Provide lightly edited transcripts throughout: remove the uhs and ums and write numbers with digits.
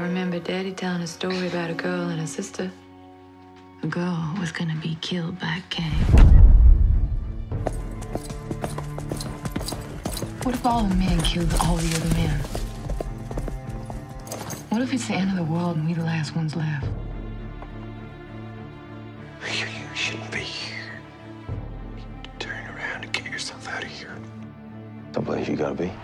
remember Daddy telling a story about a girl and her sister. The girl was gonna be killed by a cat. What if all the men killed all the other men? What if it's the end of the world and we the last ones left? You shouldn't be here. Turn around and get yourself out of here. Some place you gotta be.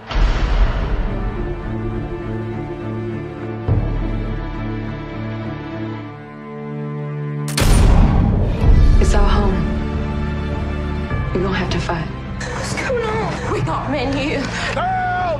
It's our home. We're gonna have to fight. What's going on? We got men here. Help!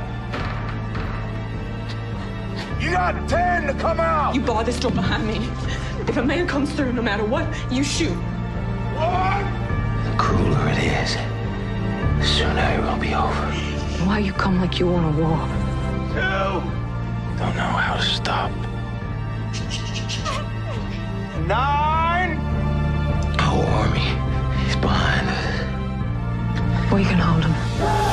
You got 10 to come out! You bar this door behind me. If a man comes through, no matter what, you shoot. One! The cooler it is, the sooner it will be over. Why you come like you want a war? 2! Don't know how to stop. 9! Our army is behind us. We can hold him.